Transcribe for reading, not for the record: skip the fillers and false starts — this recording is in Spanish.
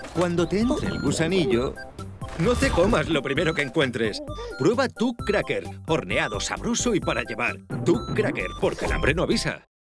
Cuando te entre el gusanillo, no te comas lo primero que encuentres. Prueba Tuc Cracker, horneado, sabroso y para llevar. Tuc Cracker, porque el hambre no avisa.